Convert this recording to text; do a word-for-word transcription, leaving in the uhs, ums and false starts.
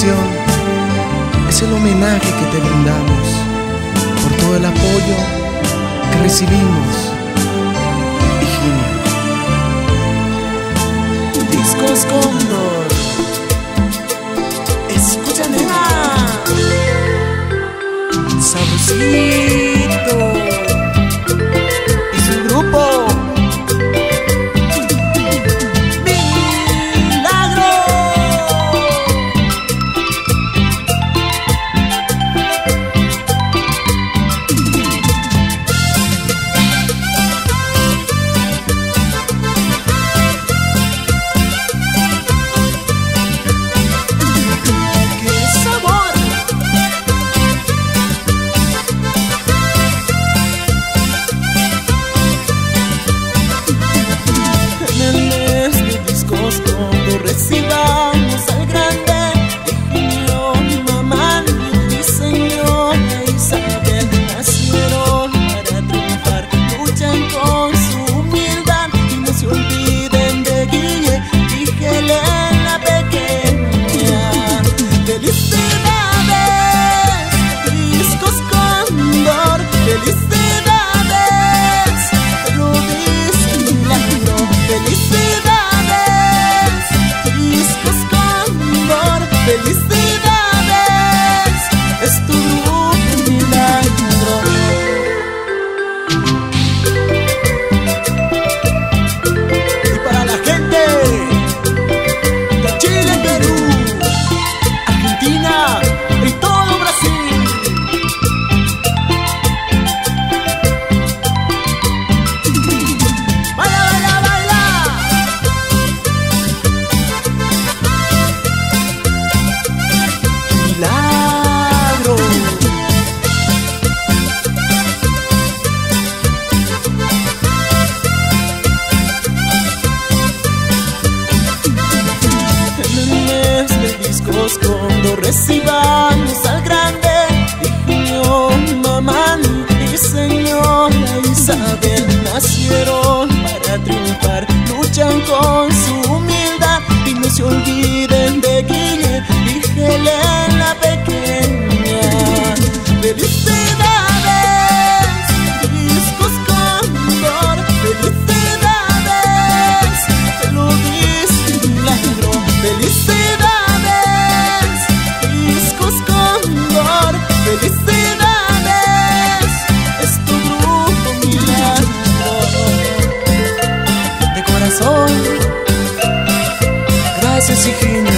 canción es el homenaje que te brindamos por todo el apoyo que recibimos. Higinio. Discos Cóndor. Escucha, nena. Sabrosito y su grupo recibamos al grande Higinio, mamá y señora Isabel. Nacieron para triunfar, luchan con su humildad y no se olviden de Guille y Helena pequeña. Felicidades, Discos Cóndor, felicidades, te lo dice Milagro. Felicidades, Discos Cóndor, felicidades, es tu milagro. Y para la gente de Chile, Perú, Argentina y todo Brasil. ¡Baila, baila, baila! Milagro. En el mes de Discos Cóndor recibamos al grande Higinio, mamá y señora Isabel. Nacieron para triunfar, luchan con su humildad y no se olviden de Guille y Helena pequeña. Felicidades, Discos Cóndor, felicidades, te lo dice Milagro. Felicidades, Discos Cóndor, felicidades, es tu grupo Milagro. De corazón, gracias Higinio.